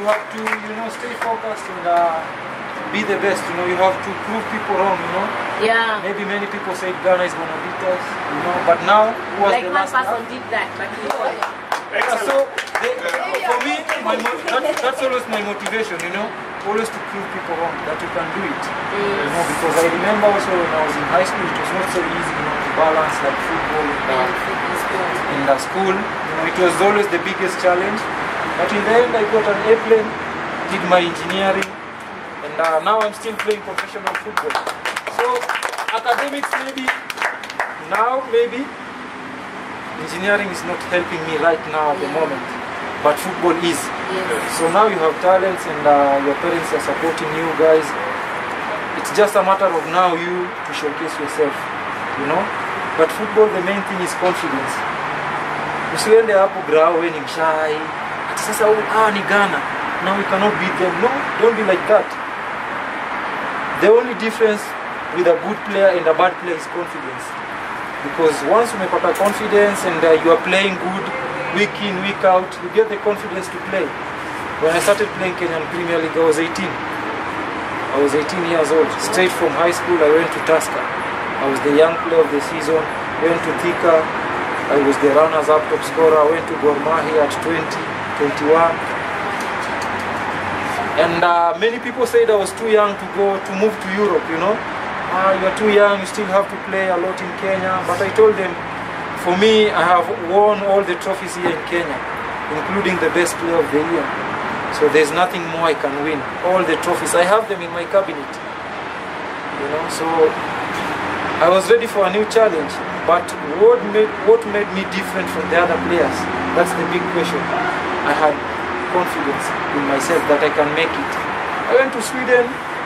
have to, stay focused and be the best. You have to prove people wrong. Yeah. Maybe many people said Ghana is gonna beat us. But now who was like the one last person did that, but he won. So for me, that's always my motivation. Always to prove people wrong that you can do it. Because I remember also when I was in high school, it was not so easy, to balance like football in the school. It was always the biggest challenge. But in the end, I got an airplane, did my engineering, and now I'm still playing professional football. So academics maybe engineering is not helping me right now at the moment, but football is. So now you have talents and your parents are supporting you guys. It's just a matter of now you to showcase yourself, But football, the main thing is confidence. Usiende hapo grao when you're shy. Sasa ni Ghana. Now we cannot beat them. No, don't be like that. The only difference with a good player and a bad player is confidence. Because once you make a confidence and you are playing good, week in, week out, you get the confidence to play. When I started playing Kenyan Premier League, I was 18. I was 18 years old. Straight from high school, I went to Tusker. I was the young player of the season. Went to Thika. I was the runners-up top scorer. I went to Gor Mahia at 20, 21. And many people said I was too young to move to Europe, you're too young, you still have to play a lot in Kenya. But I told them, for me, I have won all the trophies here in Kenya, including the best player of the year. So there's nothing more I can win. All the trophies, I have them in my cabinet. So I was ready for a new challenge. But what made me different from the other players? That's the big question. I had confidence in myself that I can make it. I went to Sweden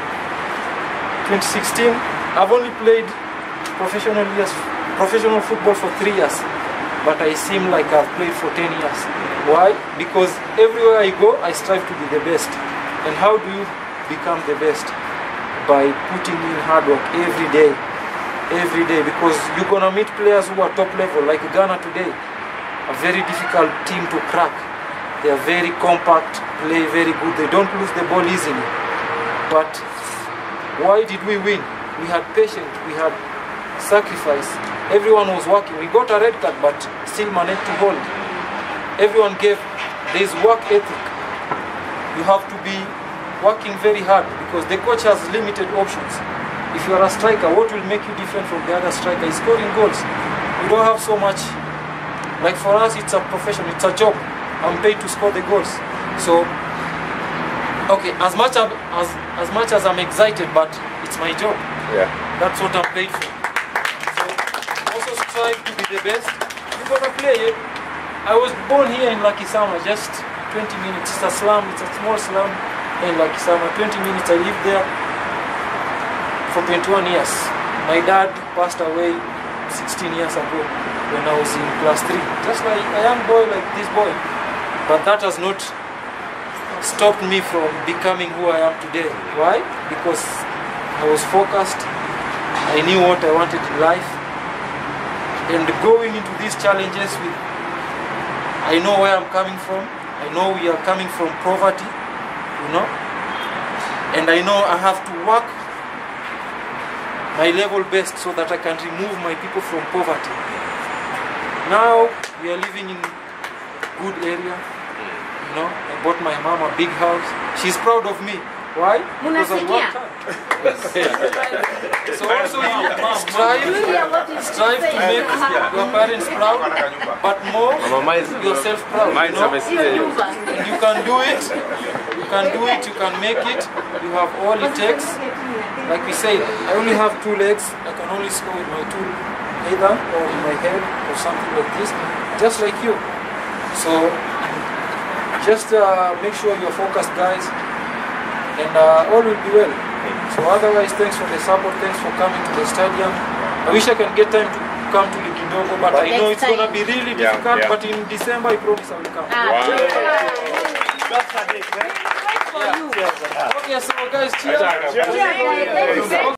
2016. I've only played professional football for 3 years, but I seem like I've played for 10 years. Why? Because everywhere I go, I strive to be the best. And how do you become the best? By putting in hard work every day, because you're gonna meet players who are top level, like Ghana today, a very difficult team to crack. They are very compact, play very good, they don't lose the ball easily. But why did we win? We had patience, we had sacrifice, everyone was working. We got a red card, but still managed to hold. Everyone gave, there's work ethic. You have to be working very hard because the coach has limited options. If you are a striker, what will make you different from the other striker is scoring goals. We don't have so much. Like for us, it's a profession, it's a job. I'm paid to score the goals. So, okay, as much as I'm excited, but it's my job. Yeah. That's what I'm paid for. So, also strive to be the best. You gotta play it. I was born here in Lakisama, just 20 minutes. It's a slum, it's a small slum in Lakisama. 20 minutes, I lived there for 21 years. My dad passed away 16 years ago when I was in class 3. Just like a young boy like this boy. But that has not stopped me from becoming who I am today. Why? Because I was focused. I knew what I wanted in life. And going into these challenges with, I know where I'm coming from. I know we are coming from poverty, And I know I have to work my level best so that I can remove my people from poverty. Now we are living in good area. I bought my mom a big house. She's proud of me. Why? Because I worked hard. So also you strive to make your parents proud, but more yourself proud. And you can do it. You can do it. You can make it. You have all it takes. Like we say, I only have 2 legs. I can only score with my 2 either or in my head or something like this, just like you. So just make sure you're focused, guys, and all will be well. So otherwise, thanks for the support. Thanks for coming to the stadium. I wish I can get time to come to Likidogo, but I know it's going to be really difficult. Yeah. But in December, I promise I will come. Wow. Okay, so guys, cheers.